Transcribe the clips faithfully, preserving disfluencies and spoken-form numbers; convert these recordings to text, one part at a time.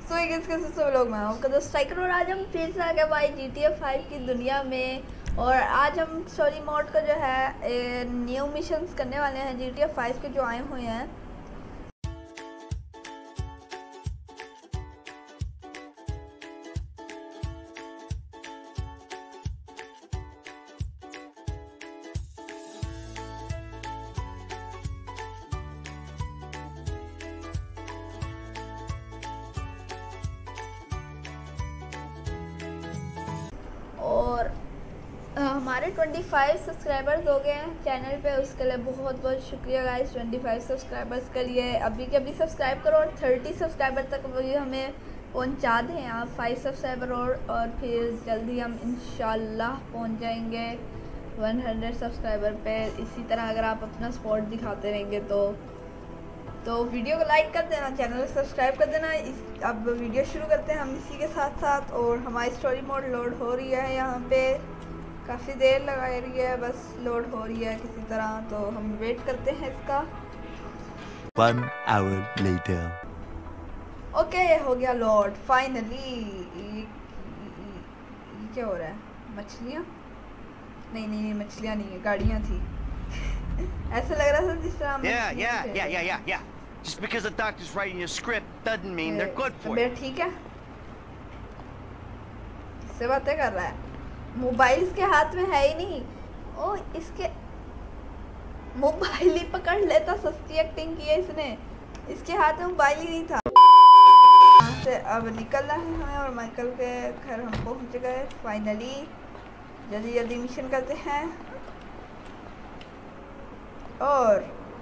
सो so, किस किस सब लोग मैं आपका दोस्त स्ट्राइकर और आज हम फिर से आ गए भाई जी टी ए फाइव की दुनिया में। और आज हम स्टोरी मोड का जो है न्यू मिशंस करने वाले हैं जी टी ए फाइव के जो आए हुए हैं। और हमारे पच्चीस सब्सक्राइबर्स हो गए हैं चैनल पे, उसके लिए बहुत बहुत शुक्रिया गाइस। पच्चीस सब्सक्राइबर्स के लिए अभी के अभी सब्सक्राइब करो और तीस सब्सक्राइबर तक वही हमें पहुंचा दें आप, फाइव सब्सक्राइबर और और फिर जल्दी हम इंशाल्लाह पहुंच जाएंगे सौ सब्सक्राइबर पे। इसी तरह अगर आप अपना सपोर्ट दिखाते रहेंगे तो तो वीडियो को लाइक कर देना, चैनल को सब्सक्राइब कर देना। इस अब वीडियो शुरू करते हैं हम इसी के साथ साथ। और हमारी स्टोरी मोड लोड हो रही है यहाँ पे, काफ़ी देर लगा रही है, बस लोड हो रही है किसी तरह, तो हम वेट करते हैं इसका। One hour later. ओके हो गया लोड फाइनली। ये, ये क्या हो रहा है? मछलियाँ? नहीं नहीं मछलियाँ नहीं है, गाड़ियाँ थी। ऐसा लग रहा था जिस तरह Yeah, yeah, yeah, yeah, yeah, yeah. Just because the doctor's writing a script doesn't mean they're good for you. ठीक है, किससे बातें कर रहा है? मोबाइल इसके हाथ में है ही नहीं। ओ इसके मोबाइल ही पकड़ लेता, सस्ती एक्टिंग की है इसने, इसके हाथ में मोबाइल ही नहीं था। यहाँ से अब निकलना है हमें और माइकल के घर हम पहुँच गए फाइनली। जल्दी जल्दी मिशन करते हैं। और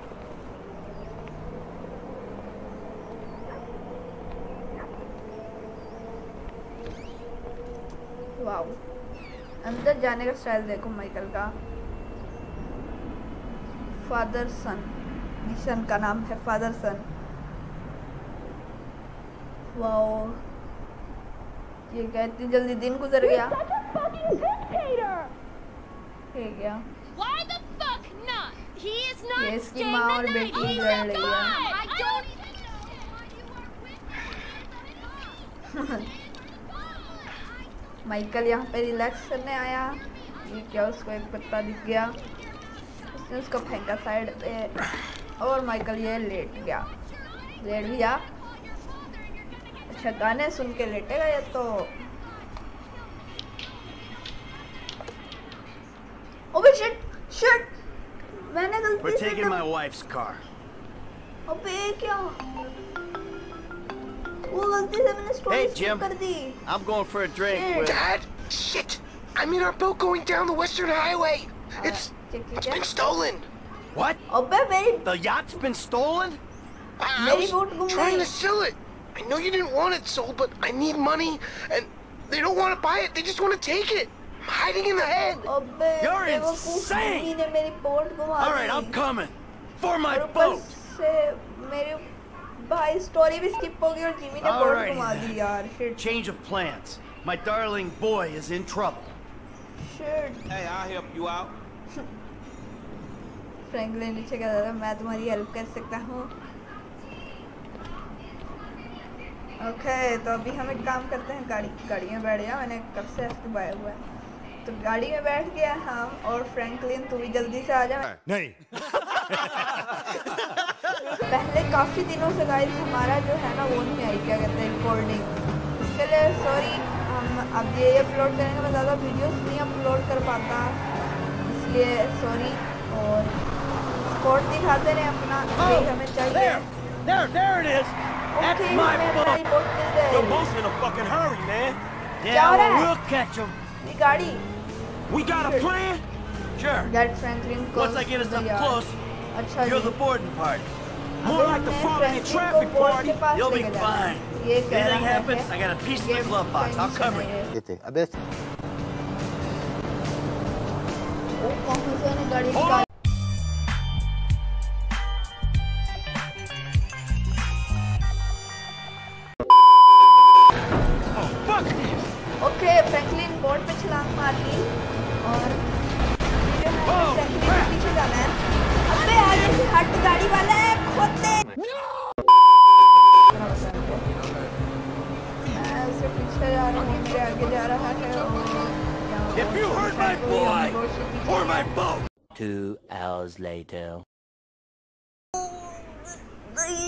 वाओ, अंदर जाने का स्टाइल देखो माइकल का। फादर सन, मिशन का नाम है फादर सन। वाओ, ये क्या इतनी जल्दी दिन गुजर गया। ये क्या? ये इसकी माँ और बेटी लड़ रही है। माइकल यहाँ पे रिलैक्स करने आया। ये क्या, उसको एक पत्ता दिख गया, उसने उसको फेंका साइड पे और माइकल ये लेट गया, लेट गया। अच्छा गाने सुन के लेटेगा ये तो। ओबे शिट शिट, मैंने गलती We're से taking my wife's car. अबे क्या, वो गलती से मैंने स्टोरी Hey, स्किप Jim. कर दी। I'm going for a drink Shit. with... Dad, shit! I'm in our boat going down the Western Highway. It's it's been stolen. What? अबे मेरी The yacht's been stolen? I, I मेरी was boat गुम trying गई। to sell it. I know you didn't want it sold, but I need money, and they don't want to buy it. They just want to take it. I'm hiding in the head. अबे You're बेवकूफ, insane. Jimmy ने मेरी boat घुमा दी। All right, I'm coming. For my और ऊपर boat. से मेरे भाई स्टोरी भी स्किप हो गई और जिमी ने बोट Alrighty घुमा then. दी यार। Shit Change of plans. My darling boy is in trouble. Shit. Hey, I'll help you out. Franklin नीचे कह रहा था मैं तुम्हारी हेल्प कर सकता हूँ। ओके तो अभी हम एक काम करते हैं, गाड़ी गाड़ी में बैठ गया, मैंने कब से ऐसे दबाया हुआ है, तो गाड़ी में बैठ गया हम। और फ्रैंकलिन तू भी जल्दी से आ जा। नहीं। पहले काफ़ी दिनों से गाइस हमारा जो है ना वो नहीं आई, क्या कहते हैं, रिकॉर्डिंग। इसके लिए सॉरी। हम अब ये अपलोड करेंगे, मैं ज़्यादा वीडियोस नहीं अपलोड कर पाता, इसलिए सॉरी। और स्पोर्ट दिखाते रहे अपना, यही हमें चाहिए। There, there it is. That's okay my हमें boat. अपनी बोट मिल Your गई। boat's in a fucking hurry, man. Yeah, all well, right. we'll catch him. ये गाड़ी We got a plan? Sure. Get Franklin को Once I get us up close, अच्छा you're जी। the boarding party. More अभी like the हमने following Franklin traffic को boat party. के पास You'll be लेके जाना है। fine. ये If कह anything रहा happens, है I got a piece in ये the glove box. I'll tension cover है you. ये। अबे ओ कौन से ने गाड़ी Hold निकाली? ओके फ्रैंकलिन बोर्ड पे छलांग मार ली और जो है फ्रैंकलिन के पीछे जाना है। अबे आगे से हट, गाड़ी वाला है, खोद दे। से जा रहा हूँ, मेरे आगे जा रहा है If you hurt my boy or my boat. Two hours later. नहीं